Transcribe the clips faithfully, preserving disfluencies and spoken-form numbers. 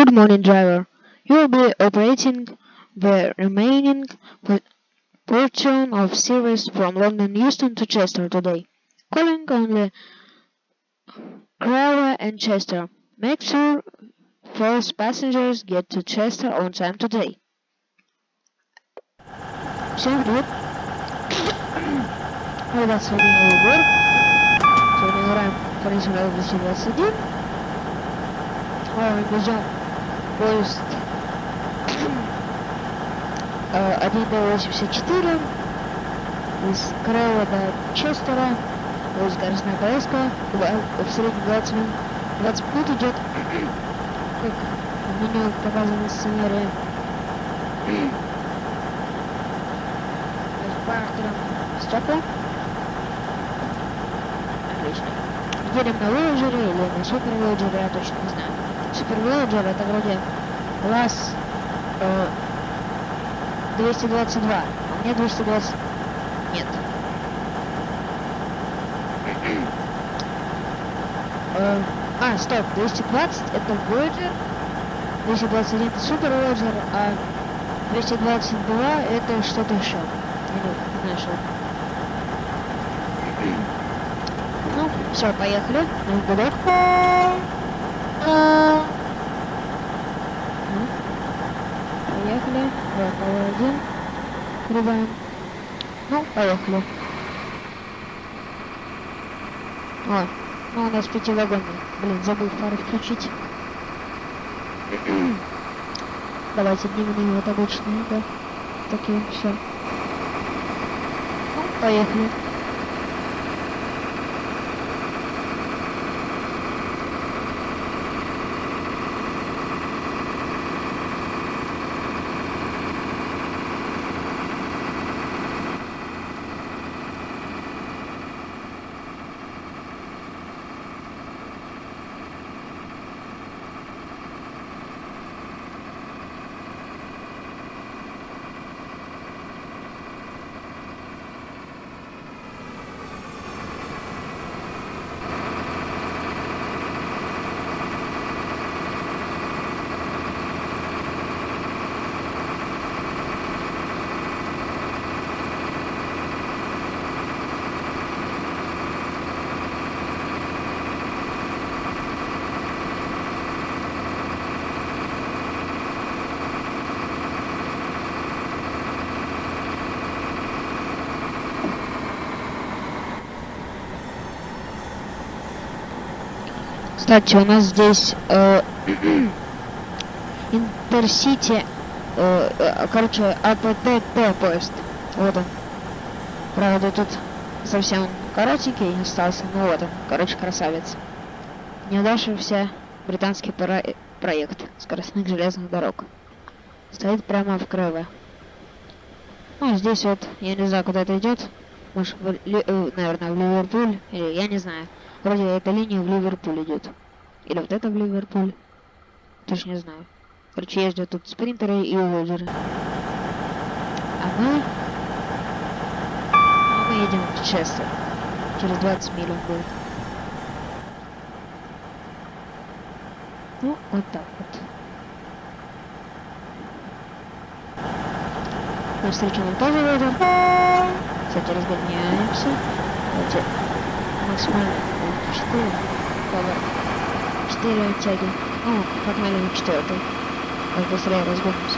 Good morning, driver. You will be operating the remaining po- portion of service from London Euston to Chester today. Calling only Crewe and Chester. Make sure first passengers get to Chester on time today. Всем привет! Ребят, с вами новый Егор. Сегодня играем в Forza двести двадцать один. Мы ждем поезд один Д восемьдесят четыре из Крева до Честера. Поезд скоростная поездка. В среднем двадцать минут, двадцать минут идет, как в меню показано в сценарии. Стекла. Отлично. Едем на Voyager или на Super Voyager, я точно не знаю. Super Voyager это вроде класс э, двести двадцать два, а мне двести двадцать нет. э, а, стоп, двести двадцать это Voyager, двести двадцать один это Super Voyager, а двести двадцать два это что-то еще. Не знаю, что. Ну, все, поехали. На гудок. Поехали. два, один. Прибавим. Ну, поехали. О, ну у нас пятивагонный. Блин, забыл фары включить. Давайте дневные вот обычные, да. Такие, все. Ну, поехали. Кстати, у нас здесь э, Интерсити, э, э, короче, АПТТ поезд. Вот он. Правда, тут совсем коротенький остался, ну вот он, короче, красавец. Неудавшийся британский про проект скоростных железных дорог. Стоит прямо в Креве. Ну, здесь вот, я не знаю, куда это идет. Может, в, э, наверное, в Ливерпуль, или я не знаю. Вроде эта линия в Ливерпуль идет. Или вот это в Ливерпуль. Точно не знаю. Короче, ездят тут спринтеры и лодеры. А мы... А мы едем в Честер. Через двадцать миль он будет. Ну, вот так вот. Навстречу нам тоже лодер. Кстати, разгоняемся. Давайте максимально четыре. Поворот. четыре оттяги. Ну, погнали на четвертый. Как быстрее разгонимся.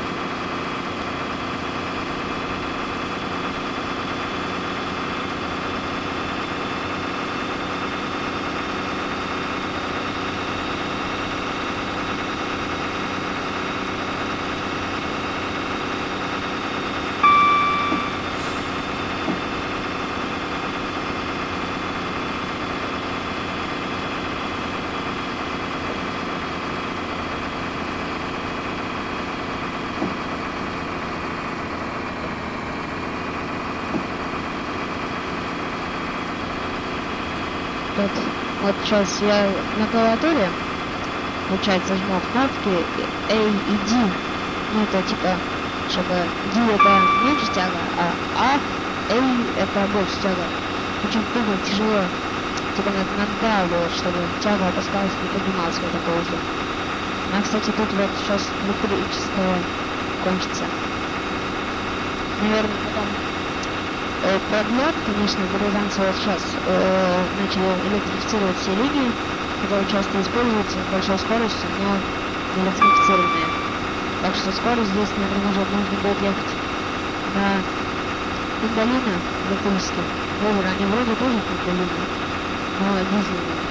Вот, вот сейчас я на клавиатуре, получается, жму кнопки A и D. Ну, это типа, чтобы D это меньше тяга, а A, A это больше тяга. Причем было тяжело, типа надавливать, чтобы тяга опускалась и поднималась в этом поезде. А, кстати, тут вот сейчас электричество кончится. Наверное, потом э, продлят, конечно, британцы вот сейчас э, начали электрифицировать все линии, которые часто используются с большой скоростью, но электрифицированные. Так что скоро здесь, наверное, уже можно будет ехать на пиндолина электрических. Ровер, они вроде тоже пиндолины, но дизельные.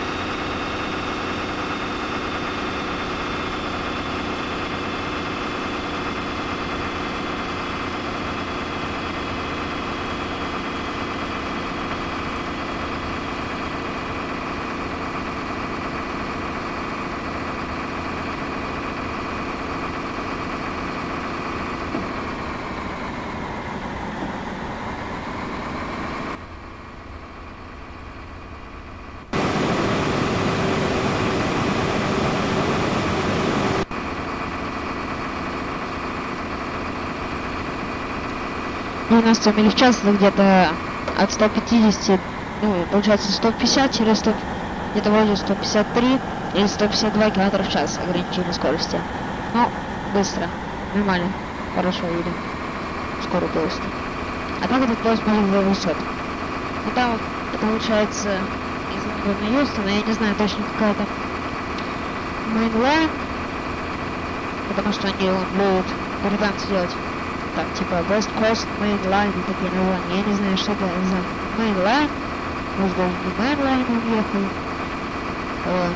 девяносто миль в час, это где-то от ста пятидесяти, ну, получается сто пятьдесят через сто, где-то вроде сто пятьдесят три или сто пятьдесят два километра в час ограничение скорости. Ну, быстро, нормально, хорошо едем, скорую поезд. А так этот поезд может до двухсот. И там это получается из Лондона Юстона, я не знаю точно какая там мейнлайн, потому что они любят британцы делать. Так, типа West Coast Main Line и такие названия. Я не знаю, что это за Main Line. Может, даже не Main Line он ехал. Вот.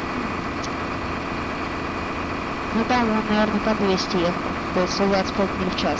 Ну там он, наверное, по двести ехал. То есть сто двадцать пять миль в час.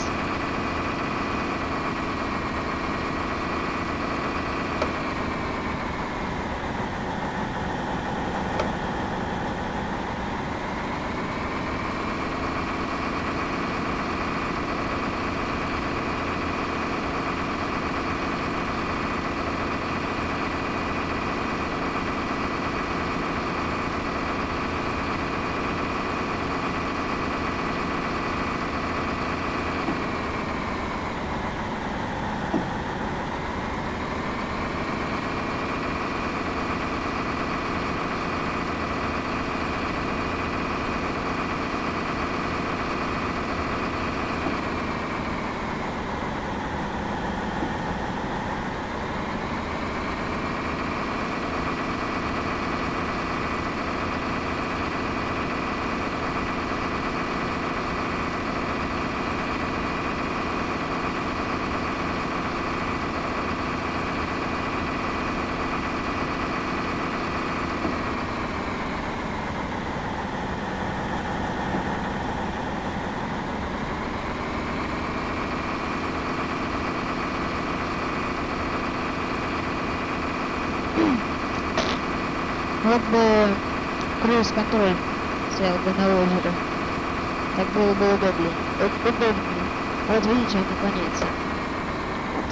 Вот бы круиз-контроль стоял бы на озере. Так было бы удобнее. Удобнее. Вот видите, он наклоняется. Вот.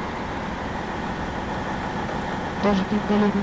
Тоже пиндолина.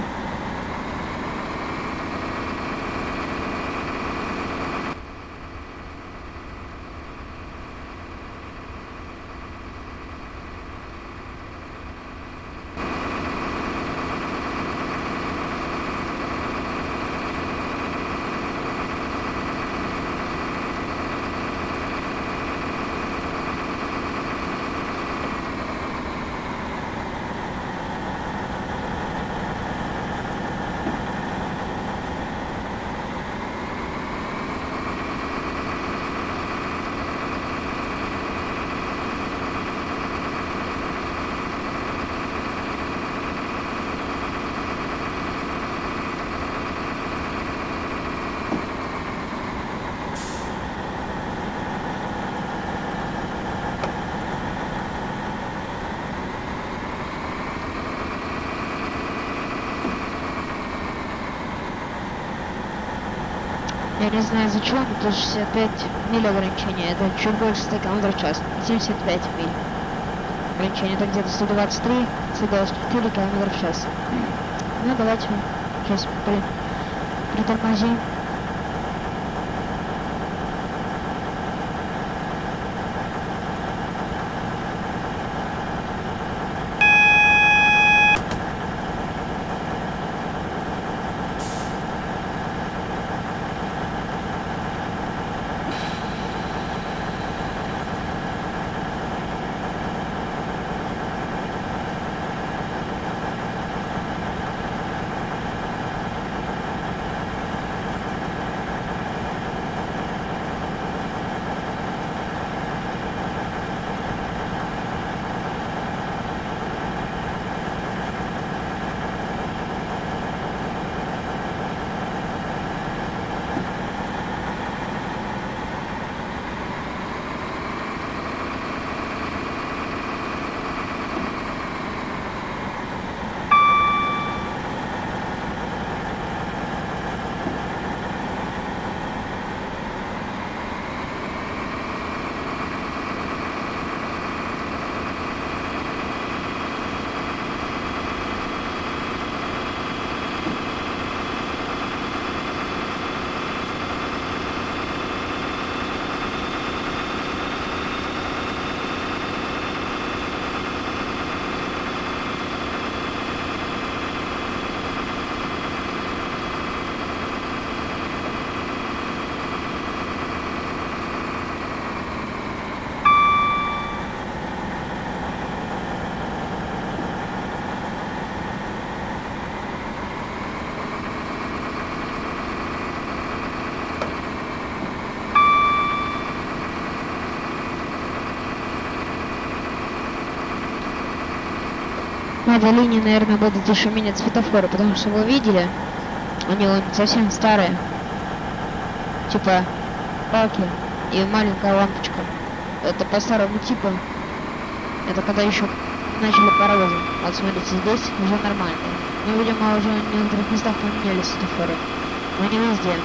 Я не знаю, за чего, но тут шестьдесят пять миль ограничения. Это чуть больше ста километров в час. семьдесят пять миль. Ограничение это где-то сто двадцать три - сто двадцать четыре километра в час. Ну, давайте сейчас при... притормозим. На этой линии, наверное, будут еще менять светофоры, потому что вы видели, они вон совсем старые. Типа палки и маленькая лампочка. Это по старому типу. Это когда еще начали паровозы. Вот смотрите, здесь уже нормально. Но, видимо, уже в некоторых местах поменяли светофоры. Но не везде.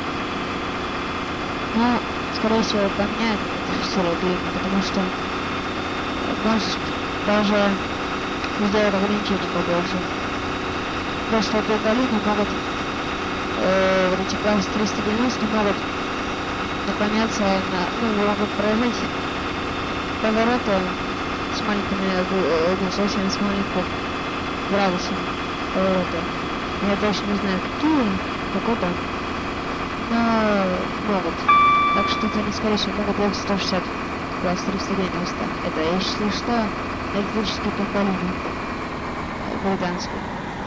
Но, скорее всего, поменяют в серию длинную, потому что может даже сделать ограничения побольше. Просто этой долины могут э, вот эти КАМАЗ триста девяносто могут наклоняться на, ну, могут проезжать повороты с маленькими, ну, совсем с маленьким градусом поворота. Я точно не знаю, какие, какой-то, но могут. Так что это, скорее всего, могут ехать сто шестьдесят, КАМАЗ триста девяносто. Это, если что, электрический тополиный, британский.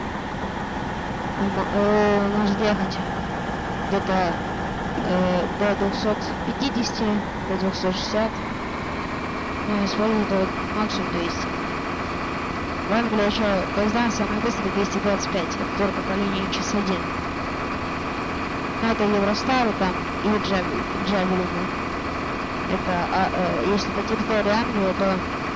Он может ехать где-то э, до двухсот пятидесяти, до двухсот шестидесяти, ну, используют максимум двести. В Англии еще поезда самые быстрые двести двадцать пять, это только по линии час один. Но это Евростар там и Джавелин. Это, а, э, если по территории Англии, то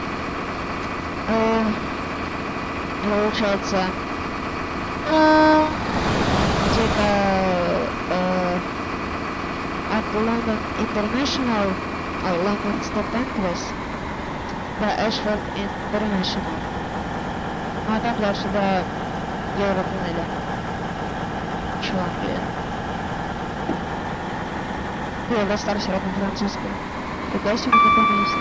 э, получается э, где-то э, от London International, а London Stop Anchorage до Ashford International. Ну а там дальше до Евротуннеля. Чего Англия? Евростар все равно французская. Какая сегодня такое место?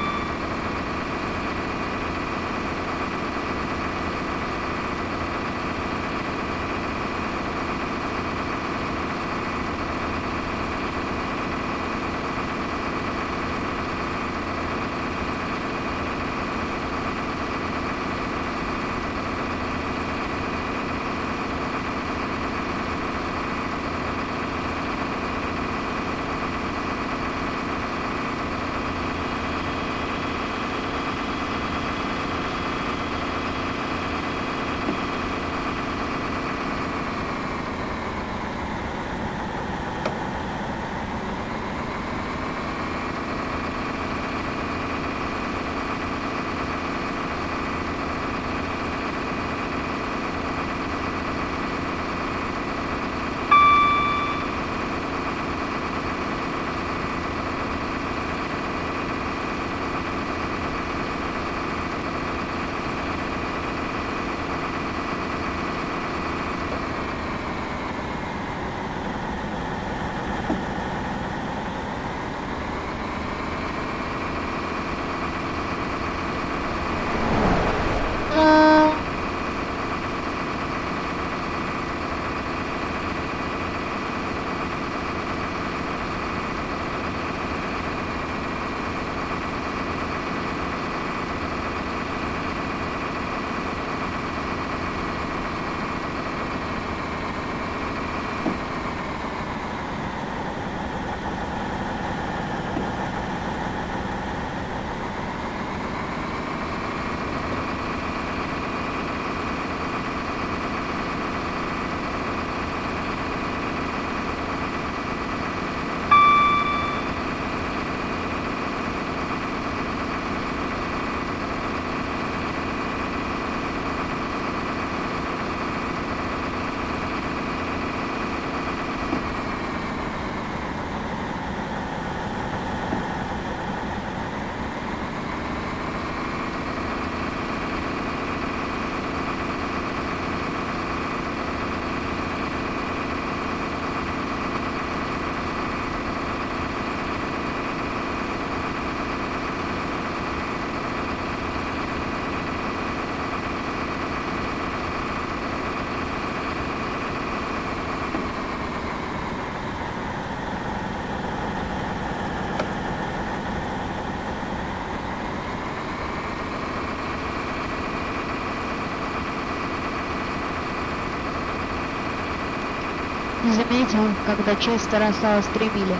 Не заметил, когда Честер осталось три мили.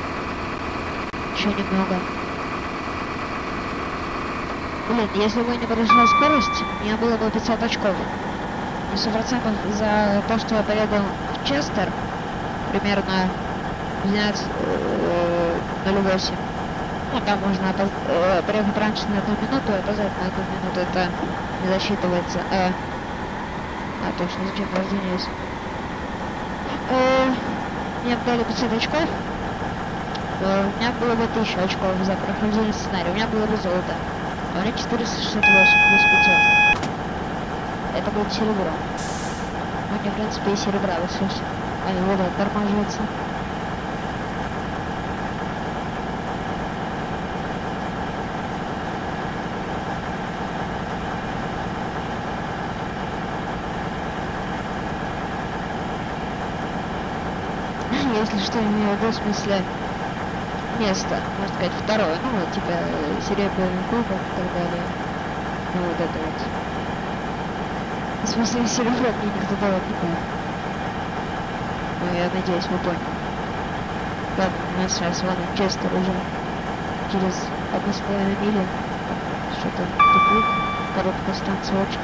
Еще немного. Блин, если бы не подошла скорость, у меня было бы пятьсот очков. сто процентов за то, что я поеду в Честер, примерно двенадцать ноль восемь. Ну, там можно опоз... э, приехать раньше на одну минуту, и опоздать на одну минуту. Это не засчитывается. Э... А, точно, зачем я извиняюсь. Э... Мне дали пятьсот очков. Э, у меня было бы тысяча очков за прохождение сценария. У меня было бы золото. А у меня четыреста шестьдесят восемь плюс пятьсот. Это будет серебро. Ну, мне, в принципе, и серебра выслушать. А, и вода тормаживается. Если что, имею в виду, в смысле, место, можно сказать, второе, ну, вот, типа, серебряный кубок и так далее. Ну, вот это вот. В смысле, серебро мне никто давать не будет. Ну, я надеюсь, вы поняли. Ладно, у нас сейчас вон Честер уже через одну с половиной мили. Что-то тупик, короткая станция очень.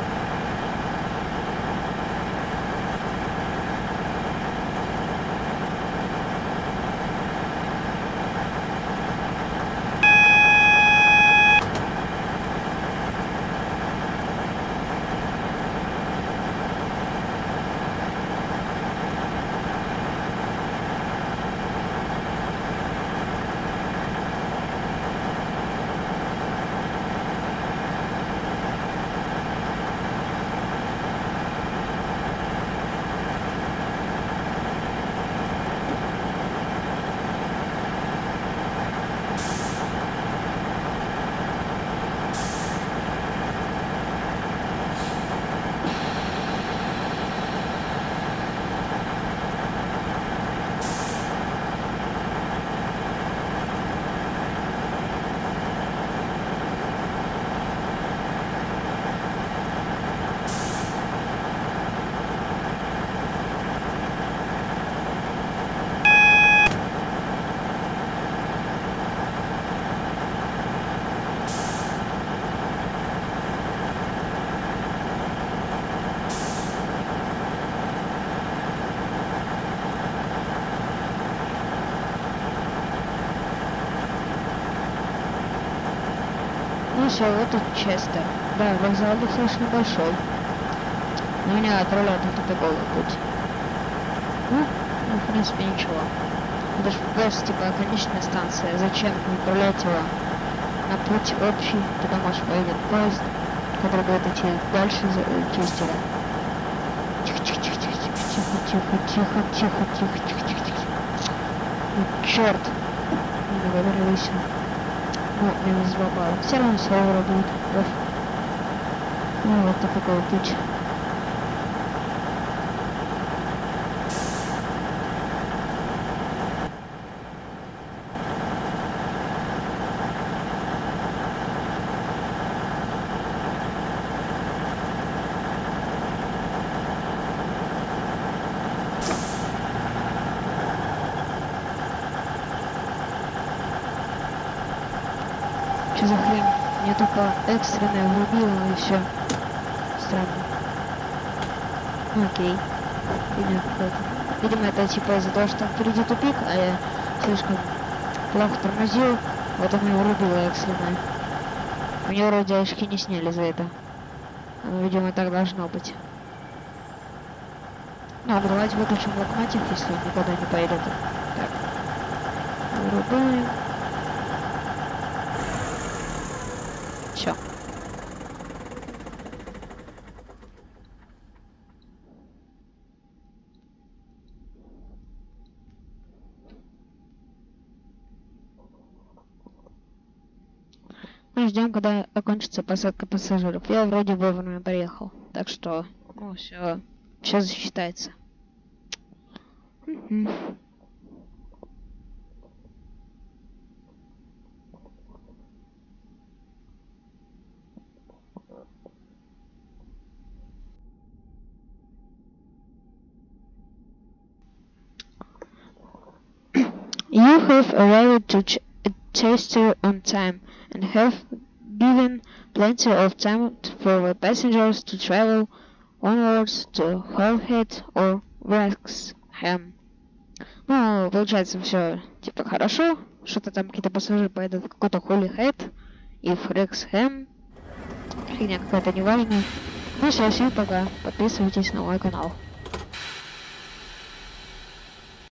Ну все, вот тут Честер. Да, вокзал достаточно большой. Но меня отправляют на тупиковый путь. Ну, ну, в принципе, ничего. Это же просто, типа, конечная станция. Зачем отправлять его на путь общий? Туда можешь поедет поезд, который будет идти дальше за э, Честера. Тихо-тихо-тихо-тихо-тихо-тихо-тихо-тихо-тихо-тихо. Ну, черт. Не договорились. Ну, минус два балла. Все равно сервера будет. Ну, вот такой путь. Что за хрень? Мне только экстренное врубило и все. Странно. Ну окей. Видимо, Видимо, это типа из-за того, что впереди тупик, а я слишком плохо тормозил. Вот оно и врубило экстренное. У него вроде очки не сняли за это. Оно, видимо, так должно быть. Ну, а давайте выключим локомотив, если он никуда не поедет. Так. Вырубаем. Все. Мы ждем, когда окончится посадка пассажиров. Я вроде вовремя приехал, так что, ну, все, все засчитается. You have arrived to Ch Chester on time and have given plenty of time for the passengers to travel onwards to Hellhead or Wrexham. Ну, получается, все типа хорошо. Что-то там какие-то пассажиры поедут в какой-то Holyhead и в Wrexham. Фигня какая-то неважная. Ну все, всем пока. Подписывайтесь на мой канал.